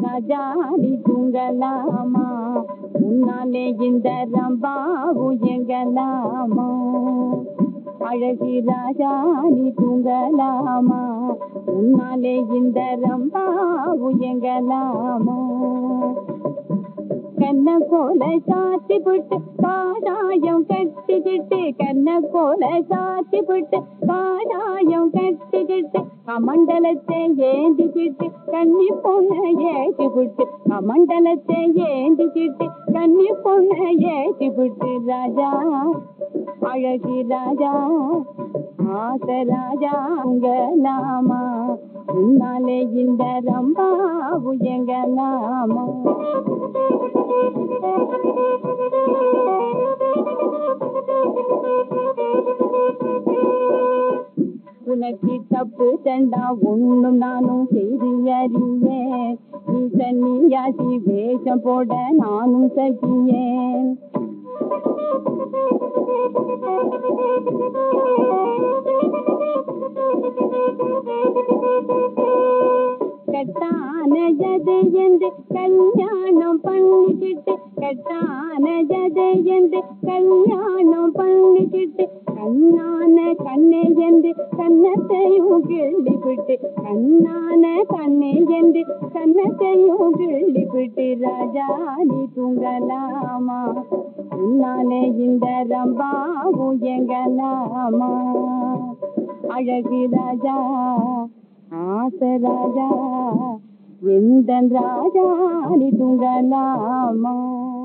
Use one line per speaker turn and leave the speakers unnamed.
ராஜா நீ தூங்கலாமா, உன்னாலே இந்த ரம்பாவு எங்கலாமா. அழகி ராஜா நீ தூங்கலாமா, உன்னாலே இந்த ரம்பாவு எங்கலாமா. கண்ண கோல சாத்தி விட்டு காடாயம் கட்டிக்கிட்டு, கண்ண கோல சாத்தி விட்டு காடாயம் கட்டிக்கிட்டு, கமண்டலத்தை ஏந்திக்கிட்டு கன்னி பொண்ண ஏற்றி விட்டு, கமண்டலத்தை ஏந்திக்கிட்டு கன்னி பொண்ண ஏற்றி விட்டு. ராஜா அழகி ராஜா ஆச ராஜா உங்கலாமா, உன்னாலே இந்த ரம்பாவு எங்கலாமா. உனக்கு தப்பு தண்டா ஒண்ணும் நானும் செய்து அறியேன், நீ சன்னியாசி வேஷம் போட நானும் சகியேன். கட்டான ஜதை என்று கல்யாணம் பண்ணிக்கிட்டு, கட்டான ஜதை என்று கல்யாணம் பண்ணிக்கிட்டு, கண்ணான கண்ணே என்று கண்ணத்தையும் கிள்ளிவிட்டு, கண்ணான கண்ணே என்று கண்ணத்தையும் கிள்ளிவிட்டு. ராஜா நீ தூங்கலாமா, உன்னாலே இந்த ரம்பாவு எங்கலாமா. அழகு ராஜா ஆச ராஜா எந்தன் ராஜா நீ தூங்கலாமா.